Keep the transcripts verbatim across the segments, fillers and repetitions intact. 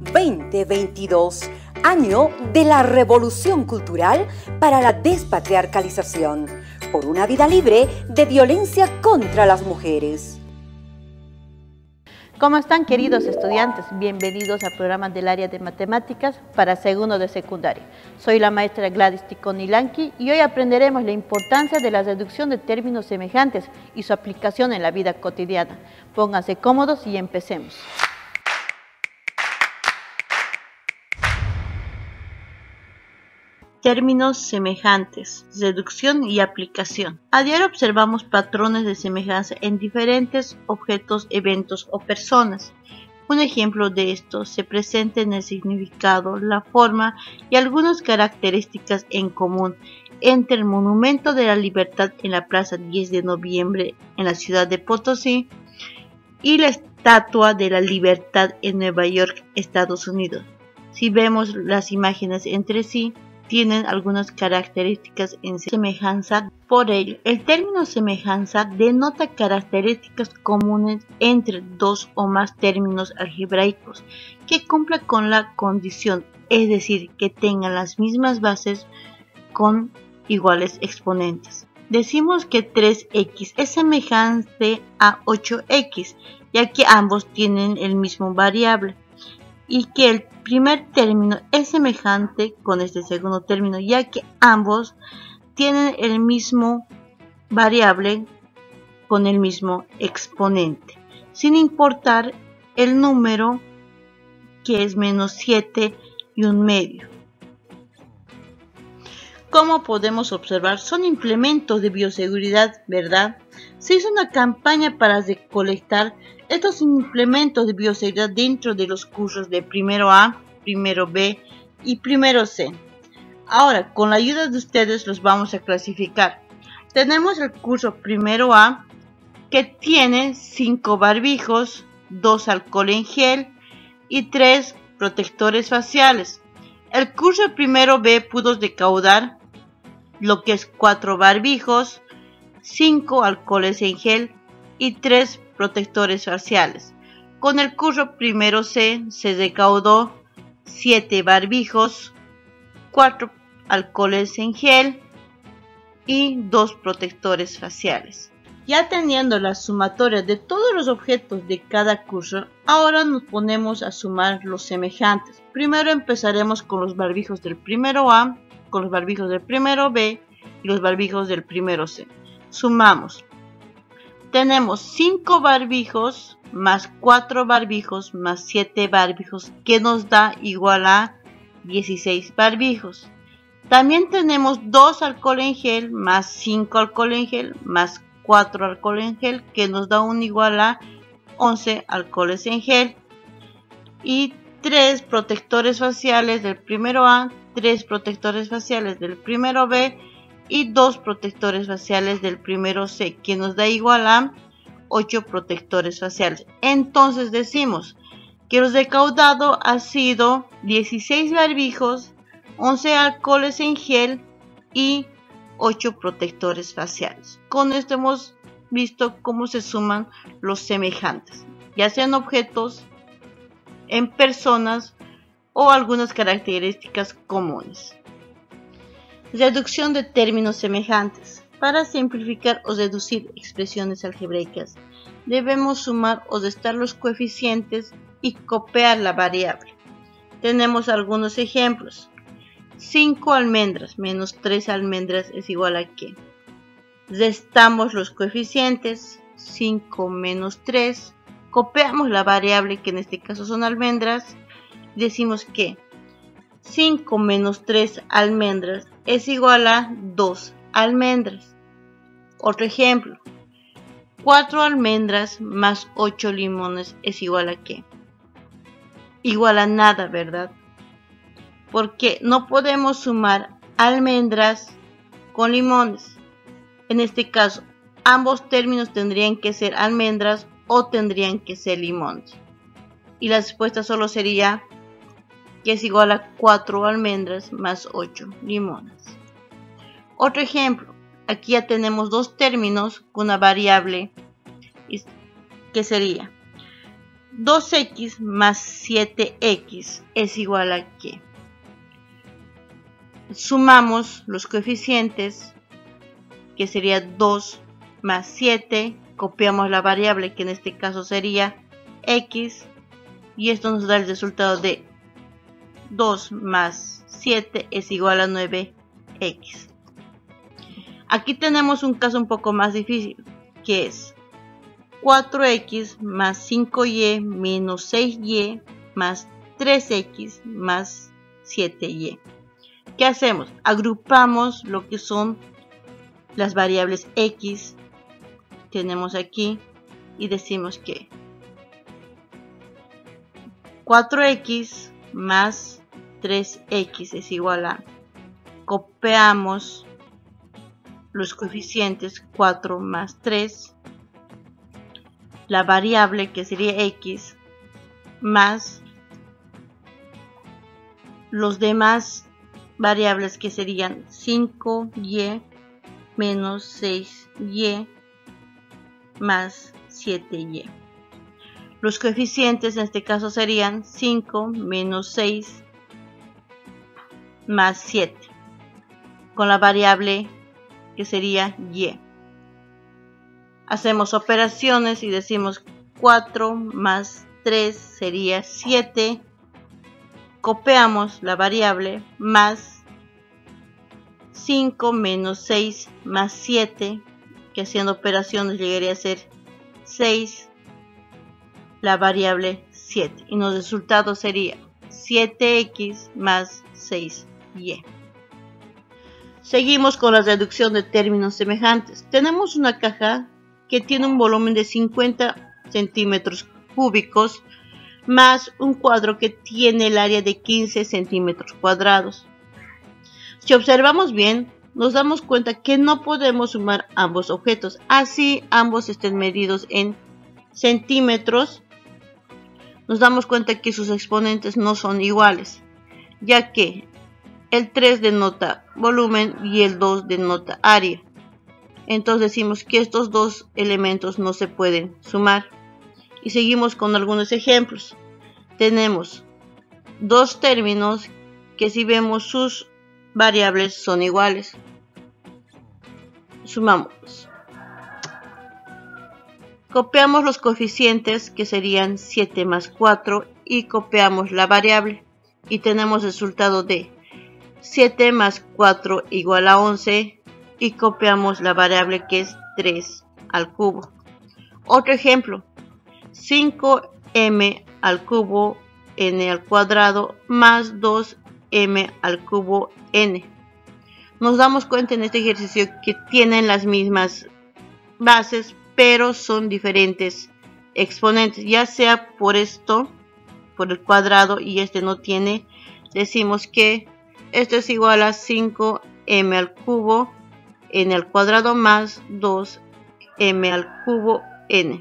veinte veintidós, año de la revolución cultural para la despatriarcalización, por una vida libre de violencia contra las mujeres. ¿Cómo están, queridos estudiantes? Bienvenidos al programa del área de matemáticas para segundo de secundaria. Soy la maestra Gladys Ticonilanqui y hoy aprenderemos la importancia de la reducción de términos semejantes y su aplicación en la vida cotidiana. Pónganse cómodos y empecemos. Términos semejantes, reducción y aplicación. A diario observamos patrones de semejanza en diferentes objetos, eventos o personas. Un ejemplo de esto se presenta en el significado, la forma y algunas características en común entre el Monumento de la Libertad en la Plaza diez de noviembre en la ciudad de Potosí y la Estatua de la Libertad en Nueva York, Estados Unidos. Si vemos las imágenes entre sí, tienen algunas características en semejanza. Por ello, el término semejanza denota características comunes entre dos o más términos algebraicos que cumplan con la condición, es decir, que tengan las mismas bases con iguales exponentes. Decimos que tres equis es semejante a ocho equis, ya que ambos tienen el mismo variable, y que el primer término es semejante con este segundo término, ya que ambos tienen el mismo variable con el mismo exponente, sin importar el número, que es menos siete y un medio. Como podemos observar, son implementos de bioseguridad, ¿verdad? Se hizo una campaña para recolectar estos implementos de bioseguridad dentro de los cursos de primero A, primero B y primero C. Ahora, con la ayuda de ustedes los vamos a clasificar. Tenemos el curso primero A, que tiene cinco barbijos, dos alcohol en gel y tres protectores faciales. El curso primero B pudo recaudar lo que es cuatro barbijos, cinco alcoholes en gel y tres protectores faciales. Con el curso primero C se recaudó siete barbijos, cuatro alcoholes en gel y dos protectores faciales. Ya teniendo la sumatoria de todos los objetos de cada curso, ahora nos ponemos a sumar los semejantes. Primero empezaremos con los barbijos del primero A, con los barbijos del primero B y los barbijos del primero C. Sumamos. Tenemos cinco barbijos más cuatro barbijos más siete barbijos, que nos da igual a dieciséis barbijos. También tenemos dos alcohol en gel más cinco alcohol en gel más cuatro alcohol en gel, que nos da un igual a once alcoholes en gel. Y tres protectores faciales del primero A, tres protectores faciales del primero B y dos protectores faciales del primero C, que nos da igual a ocho protectores faciales. Entonces decimos que lo recaudado ha sido dieciséis barbijos, once alcoholes en gel y ocho protectores faciales. Con esto hemos visto cómo se suman los semejantes, ya sean objetos, en personas o algunas características comunes. Reducción de términos semejantes. Para simplificar o reducir expresiones algebraicas, debemos sumar o restar los coeficientes y copiar la variable. Tenemos algunos ejemplos. cinco almendras menos tres almendras es igual a ¿qué? Restamos los coeficientes, cinco menos tres, copiamos la variable, que en este caso son almendras, decimos que cinco menos tres almendras es igual a dos almendras. Otro ejemplo, cuatro almendras más ocho limones es igual a ¿qué? Igual a nada, ¿verdad? Porque no podemos sumar almendras con limones. En este caso, ambos términos tendrían que ser almendras o tendrían que ser limones. Y la respuesta solo sería que es igual a cuatro almendras más ocho limones. Otro ejemplo, aquí ya tenemos dos términos con una variable que sería dos equis más siete equis es igual a que sumamos los coeficientes, que sería dos más siete, copiamos la variable que en este caso sería x, y esto nos da el resultado de dos más siete es igual a nueve equis. Aquí tenemos un caso un poco más difícil, que es cuatro equis más cinco y menos seis y más tres equis más siete y. ¿Qué hacemos? Agrupamos lo que son las variables x, tenemos aquí, y decimos que cuatro equis más tres equis es igual a, copiamos los coeficientes cuatro más tres, la variable que sería x, más los demás variables que serían cinco y menos seis y más siete y. Los coeficientes en este caso serían cinco menos seis más siete, con la variable que sería y. Hacemos operaciones y decimos cuatro más tres sería siete. Copiamos la variable más cinco menos seis más siete, que haciendo operaciones llegaría a ser seis, la variable siete, y los resultados sería siete equis más seis y. Seguimos con la reducción de términos semejantes. Tenemos una caja que tiene un volumen de cincuenta centímetros cúbicos más un cuadro que tiene el área de quince centímetros cuadrados. Si observamos bien, nos damos cuenta que no podemos sumar ambos objetos, así ambos estén medidos en centímetros. Nos damos cuenta que sus exponentes no son iguales, ya que el tres denota volumen y el dos denota área. Entonces decimos que estos dos elementos no se pueden sumar. Y seguimos con algunos ejemplos. Tenemos dos términos que, si vemos, sus variables son iguales. Sumamos. Copiamos los coeficientes, que serían siete más cuatro, y copiamos la variable. Y tenemos el resultado de siete más cuatro igual a once, y copiamos la variable que es tres al cubo. Otro ejemplo. cinco eme al cubo n al cuadrado más dos eme al cubo n. Nos damos cuenta en este ejercicio que tienen las mismas bases, pero son diferentes exponentes, ya sea por esto, por el cuadrado, y este no tiene. Decimos que esto es igual a cinco eme al cubo n al cuadrado más dos eme al cubo n.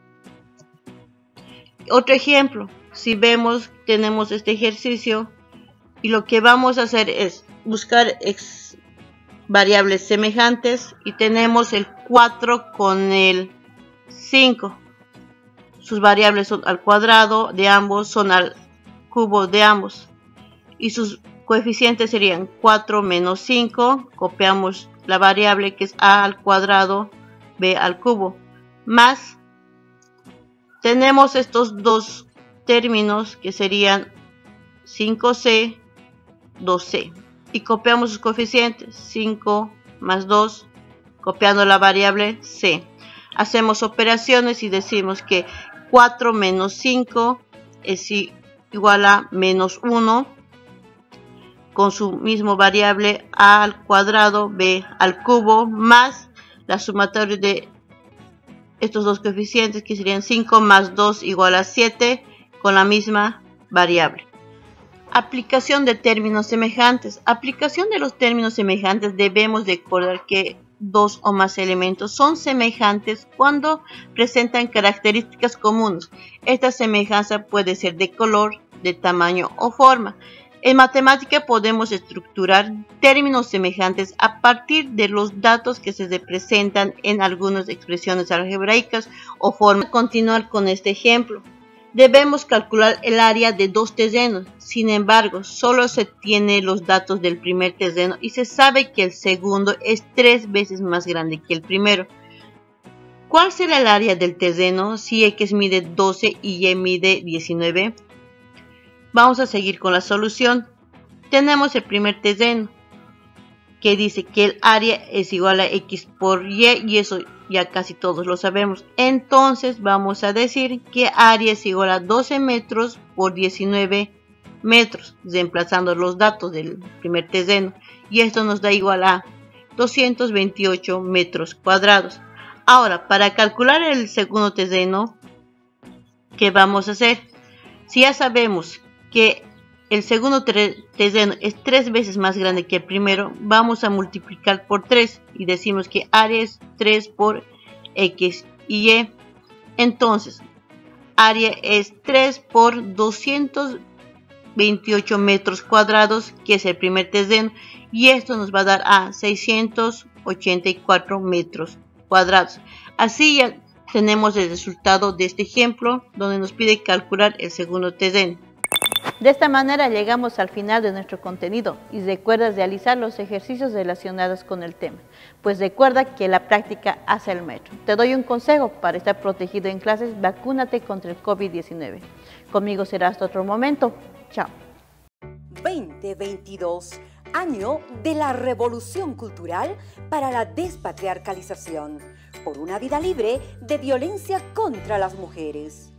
Otro ejemplo, si vemos, tenemos este ejercicio y lo que vamos a hacer es buscar ex variables semejantes, y tenemos el cuatro con el cinco. Sus variables son al cuadrado de ambos, son al cubo de ambos, y sus coeficientes serían cuatro menos cinco. Copiamos la variable que es a al cuadrado b al cubo, más tenemos estos dos términos que serían cinco ce, dos ce, y copiamos sus coeficientes, cinco más dos, copiando la variable c. Hacemos operaciones y decimos que cuatro menos cinco es igual a menos uno, con su mismo variable a al cuadrado b al cubo, más la sumatoria de estos dos coeficientes, que serían cinco más dos igual a siete, con la misma variable. Aplicación de términos semejantes. Aplicación de los términos semejantes. Debemos recordar que dos o más elementos son semejantes cuando presentan características comunes. Esta semejanza puede ser de color, de tamaño o forma. En matemática podemos estructurar términos semejantes a partir de los datos que se representan en algunas expresiones algebraicas o formas. Continuar con este ejemplo. Debemos calcular el área de dos terrenos. Sin embargo, solo se tiene los datos del primer terreno y se sabe que el segundo es tres veces más grande que el primero. ¿Cuál será el área del terreno si X mide doce y Y mide diecinueve? Vamos a seguir con la solución. Tenemos el primer terreno, que dice que el área es igual a X por Y, y eso ya casi todos lo sabemos. Entonces vamos a decir que área es igual a doce metros por diecinueve metros, reemplazando los datos del primer terreno, y esto nos da igual a doscientos veintiocho metros cuadrados. Ahora, para calcular el segundo terreno, ¿qué vamos a hacer? Si ya sabemos que el segundo terreno es tres veces más grande que el primero, vamos a multiplicar por tres y decimos que área es tres por X y Y. Entonces, área es tres por doscientos veintiocho metros cuadrados, que es el primer terreno, y esto nos va a dar a seiscientos ochenta y cuatro metros cuadrados. Así ya tenemos el resultado de este ejemplo, donde nos pide calcular el segundo terreno. De esta manera llegamos al final de nuestro contenido y recuerda realizar los ejercicios relacionados con el tema, pues recuerda que la práctica hace el maestro. Te doy un consejo: para estar protegido en clases, vacúnate contra el COVID diecinueve. Conmigo será hasta otro momento. Chao. veinte veintidós, año de la revolución cultural para la despatriarcalización, por una vida libre de violencia contra las mujeres.